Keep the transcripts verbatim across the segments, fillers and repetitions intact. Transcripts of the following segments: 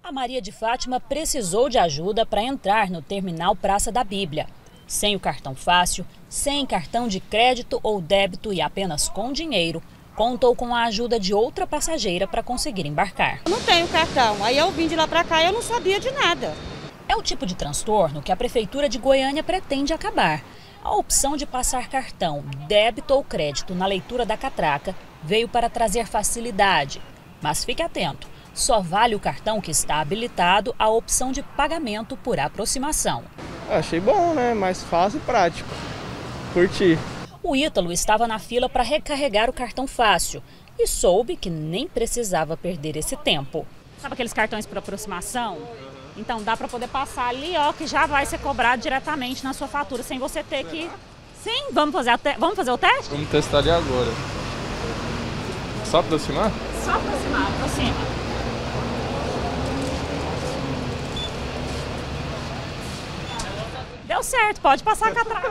A Maria de Fátima precisou de ajuda para entrar no terminal Praça da Bíblia. Sem o cartão fácil, sem cartão de crédito ou débito e apenas com dinheiro, contou com a ajuda de outra passageira para conseguir embarcar. Eu não tenho cartão, aí eu vim de lá para cá e eu não sabia de nada. É o tipo de transtorno que a Prefeitura de Goiânia pretende acabar. A opção de passar cartão, débito ou crédito na leitura da catraca veio para trazer facilidade. Mas fique atento, só vale o cartão que está habilitado a opção de pagamento por aproximação. Achei bom, né? Mais fácil e prático. Curti. O Ítalo estava na fila para recarregar o cartão fácil e soube que nem precisava perder esse tempo. Sabe aqueles cartões por aproximação? Então dá para poder passar ali, ó, que já vai ser cobrado diretamente na sua fatura, sem você ter que... Sim, vamos fazer, a te... vamos fazer o teste? Vamos testar ali agora. Só aproximar? Só aproximar, aproxima. Deu certo, pode passar a catraca.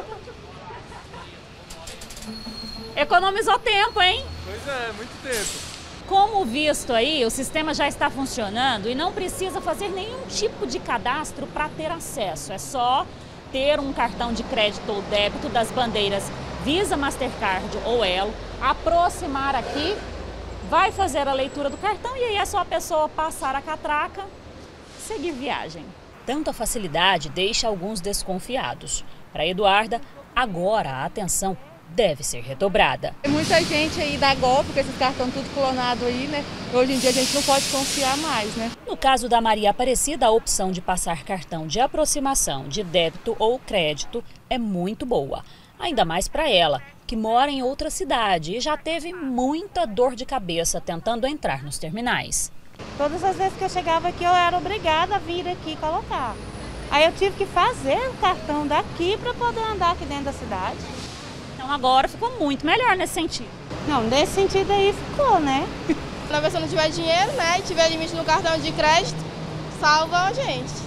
Economizou tempo, hein? Pois é, muito tempo. Como visto aí, o sistema já está funcionando e não precisa fazer nenhum tipo de cadastro para ter acesso. É só ter um cartão de crédito ou débito das bandeiras Visa, Mastercard ou Elo, aproximar aqui, vai fazer a leitura do cartão e aí é só a pessoa passar a catraca e seguir viagem. Tanta facilidade deixa alguns desconfiados. Para Eduarda, agora a atenção deve ser redobrada. Tem muita gente aí dá golpe, com esses cartões tudo clonado aí, né? Hoje em dia a gente não pode confiar mais, né? No caso da Maria Aparecida, a opção de passar cartão de aproximação, de débito ou crédito é muito boa. Ainda mais para ela, que mora em outra cidade e já teve muita dor de cabeça tentando entrar nos terminais. Todas as vezes que eu chegava aqui, eu era obrigada a vir aqui e colocar. Aí eu tive que fazer o cartão daqui para poder andar aqui dentro da cidade. Então agora ficou muito melhor nesse sentido. Não, nesse sentido aí ficou, né? Se a pessoa não tiver dinheiro, né, e tiver limite no cartão de crédito, salva a gente.